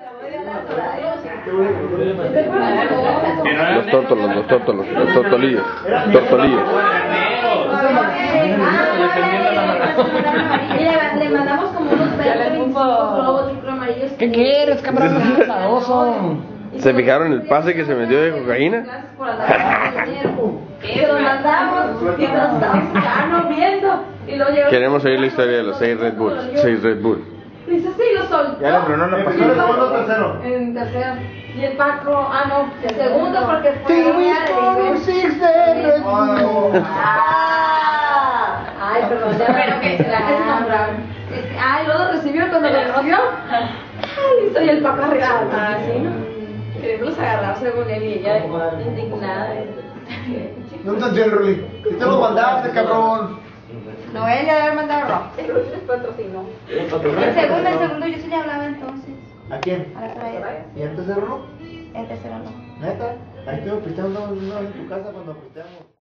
Los tortolillos. Tortolillos. Le mandamos como unos 20 globos amarillos. ¿Qué quieres, cabrón? ¿Se fijaron el pase que se metió de cocaína? Que lo mandamos y nos estamos viendo. Queremos oír la historia de los 6 Red Bull. 6 Red Bull. Dice, sí, lo soltó. Ya le tronó la pasada. En tercero. Y el Paco, no, en segundo porque fue. Ay, perdón, ya pero que ay, luego recibió cuando lo recibió. Ay, soy el Paco arriba. Ah, sí, ¿no? Queremos agarrar según él y ella indignada. No entendí el Ruli. ¿Qué te lo mandaste, cabrón? No, él le había mandado rock. El Ruli les patrocinó. El segundo yo sí le hablaba entonces. ¿A quién? A la Soraya. ¿Y el tercero no? El tercero no. ¿Neta? Ahí estuve pisteando una vez en tu casa cuando pisteamos.